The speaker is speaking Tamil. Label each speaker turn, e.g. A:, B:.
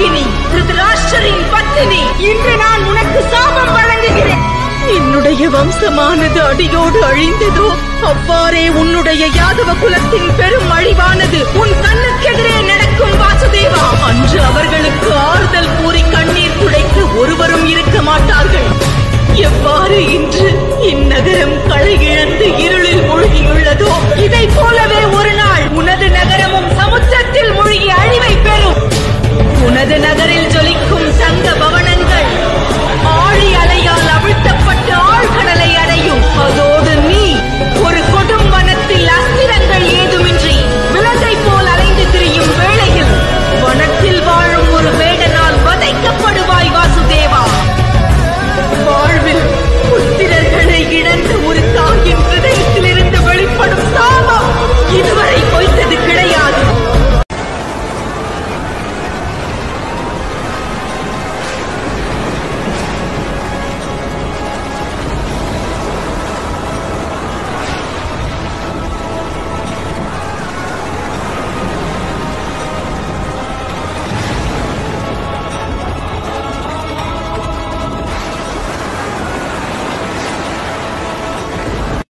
A: மந்தாகினி, திருதராஷ்டிரரின் பத்தினி, இன்று நான் உனக்கு சாபம் வழங்குகிறேன். என்னுடைய வம்சமானது அடியோடு அழிந்ததோ, அவ்வாறே உன்னுடைய யாதவ குலத்தின் பெரும் அழிவானது உன் கண்ண